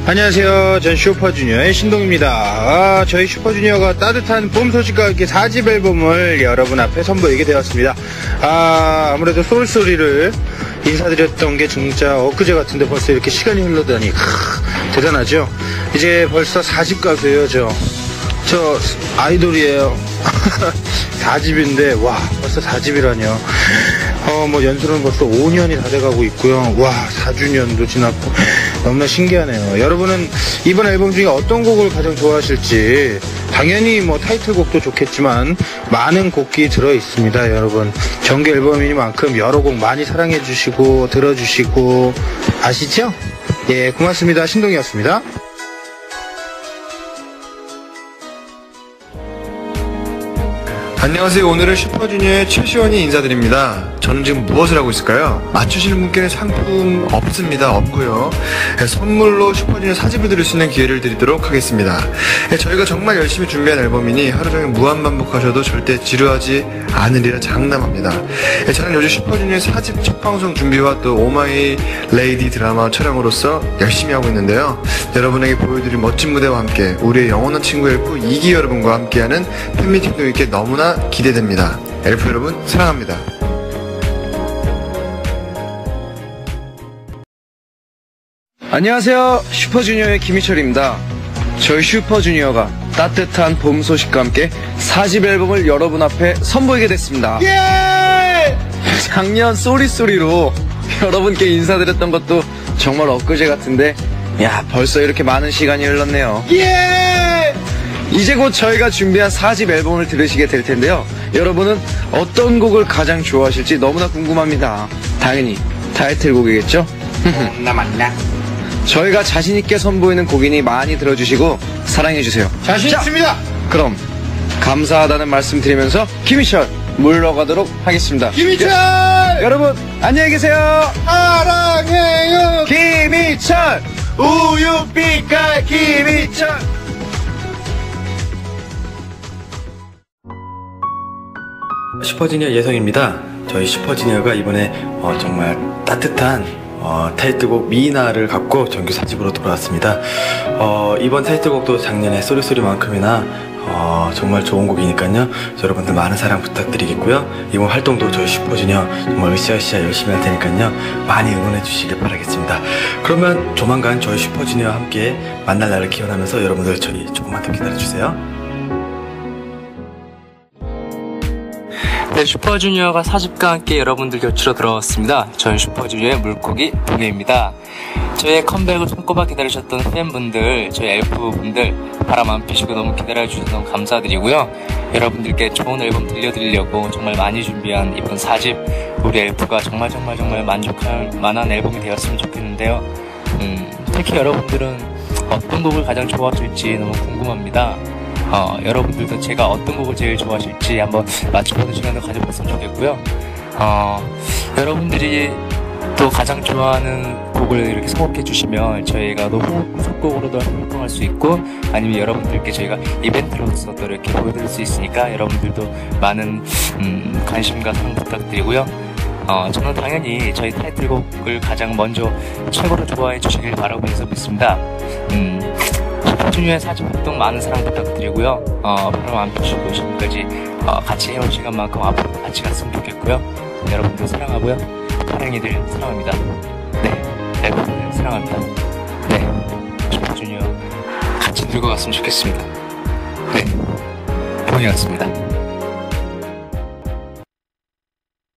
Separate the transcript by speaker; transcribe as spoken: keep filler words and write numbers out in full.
Speaker 1: 안녕하세요. 전 슈퍼주니어의 신동입니다. 아, 저희 슈퍼주니어가 따뜻한 봄 소식과 함께 사 집 앨범을 여러분 앞에 선보이게 되었습니다. 아, 아무래도 소울소리를 인사드렸던 게 진짜 엊그제 같은데 벌써 이렇게 시간이 흘러다니 크, 대단하죠. 이제 벌써 사 집 가수예요. 저, 저 아이돌이에요. 사 집인데 와, 벌써 사 집이라뇨. 어, 뭐 연수는 벌써 오 년이 다 돼가고 있고요. 와, 사 주년도 지났고 너무나 신기하네요. 여러분은 이번 앨범 중에 어떤 곡을 가장 좋아하실지, 당연히 뭐 타이틀곡도 좋겠지만 많은 곡이 들어있습니다. 여러분, 정규 앨범이니만큼 여러 곡 많이 사랑해주시고 들어주시고 아시죠? 예, 고맙습니다. 신동이었습니다.
Speaker 2: 안녕하세요. 오늘은 슈퍼주니어의 최시원이 인사드립니다. 저는 지금 무엇을 하고 있을까요? 맞추시는 분께는 상품 없습니다. 없고요. 선물로 슈퍼주니어 사 집을 들을 수 있는 기회를 드리도록 하겠습니다. 저희가 정말 열심히 준비한 앨범이니 하루 종일 무한반복하셔도 절대 지루하지 않으리라 장담합니다. 저는 요즘 슈퍼주니어의 사 집 첫 방송 준비와 또 오마이 레이디 드라마 촬영으로서 열심히 하고 있는데요. 여러분에게 보여드릴 멋진 무대와 함께 우리의 영원한 친구 엘프 이기 여러분과 함께하는 팬미팅도 있게 너무나 기대됩니다. 엘프 여러분 사랑합니다.
Speaker 3: 안녕하세요. 슈퍼주니어의 김희철입니다. 저희 슈퍼주니어가 따뜻한 봄 소식과 함께 사 집 앨범을 여러분 앞에 선보이게 됐습니다. 예! 작년 쏘리쏘리로 여러분께 인사드렸던 것도 정말 엊그제 같은데, 야, 벌써 이렇게 많은 시간이 흘렀네요. 예! 이제 곧 저희가 준비한 사 집 앨범을 들으시게 될 텐데요. 여러분은 어떤 곡을 가장 좋아하실지 너무나 궁금합니다. 당연히 타이틀곡이겠죠?
Speaker 1: 나 맞나?
Speaker 3: 저희가 자신있게 선보이는 곡이니 많이 들어주시고 사랑해주세요.
Speaker 1: 자신 있습니다.
Speaker 3: 그럼 감사하다는 말씀 드리면서 김희철 물러가도록 하겠습니다.
Speaker 1: 김희철!
Speaker 3: 여러분 안녕히 계세요.
Speaker 1: 사랑해요.
Speaker 3: 김희철 우유빛깔 김희철.
Speaker 4: 슈퍼주니어 예성입니다. 저희 슈퍼주니어가 이번에 어, 정말 따뜻한 어, 타이틀곡 미나를 갖고 정규 사 집으로 돌아왔습니다. 어, 이번 타이틀곡도 작년에 쏘리쏘리만큼이나 어, 정말 좋은 곡이니까요. 여러분들 많은 사랑 부탁드리겠고요. 이번 활동도 저희 슈퍼주니어 정말 으쌰으쌰 열심히 할 테니까요. 많이 응원해 주시길 바라겠습니다. 그러면 조만간 저희 슈퍼주니어와 함께 만날 날을 기원하면서 여러분들 저희 조금만 더 기다려주세요.
Speaker 5: 네, 슈퍼주니어가 사 집과 함께 여러분들 곁으로 돌아왔습니다. 저는 슈퍼주니어의 물고기 동해입니다. 저희의 컴백을 손꼽아 기다리셨던 팬분들, 저희 엘프분들 바람 안 피시고 너무 기다려주셔서 너무 감사드리고요. 여러분들께 좋은 앨범 들려드리려고 정말 많이 준비한 이번 사 집, 우리 엘프가 정말 정말 정말 만족할 만한 앨범이 되었으면 좋겠는데요. 음, 특히 여러분들은 어떤 곡을 가장 좋아하실지 너무 궁금합니다. 어, 여러분들도 제가 어떤 곡을 제일 좋아하실지 한번 맞춰보는 시간을 가져봤으면 좋겠고요. 어, 여러분들이 또 가장 좋아하는 곡을 이렇게 선곡해 주시면 저희가 또 후속곡으로도 활동할 수 있고, 아니면 여러분들께 저희가 이벤트로서 또 이렇게 보여드릴 수 있으니까 여러분들도 많은 음, 관심과 사랑 부탁드리고요. 어, 저는 당연히 저희 타이틀곡을 가장 먼저 최고로 좋아해 주시길 바라면서 믿습니다. 음, 슈퍼주니어의 사 집 활동 많은 사랑 부탁드리고요. 어, 바람 안 피시고 지금까지 어, 같이 해온 시간만큼 앞으로도 같이 갔으면 좋겠고요. 여러분들 사랑하고요. 사랑이들 사랑합니다. 네, 여러분들 사랑합니다. 네, 슈퍼주니어 같이 늙어갔으면 좋겠습니다. 네, 동이었습니다.